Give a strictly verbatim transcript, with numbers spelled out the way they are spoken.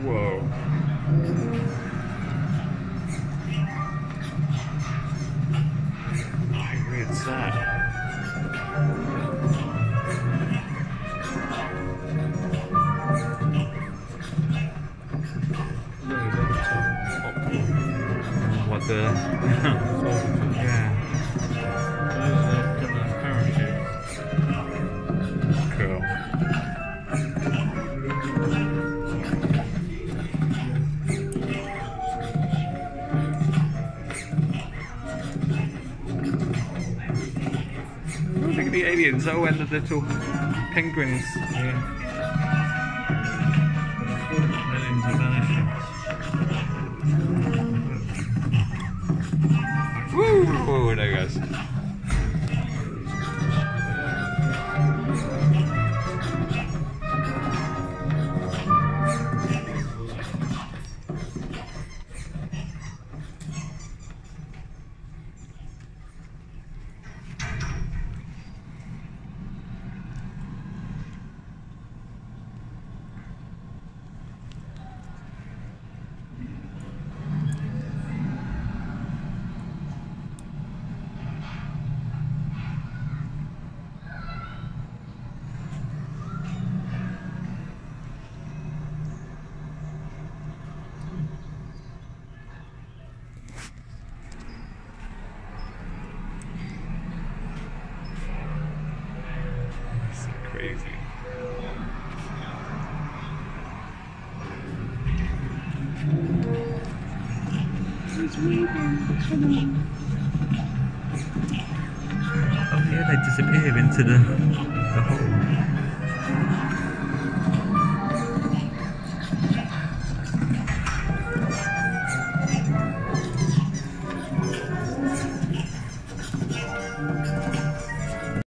Whoa. How weird's that? What the? Yeah. Cool. Oh, look at the aliens. Oh, and the little penguins. Yeah. Aliens are vanishing. Woo! Whoa, there he goes. Crazy. It's weaving. Come on. Oh yeah, they disappear into the, the hole.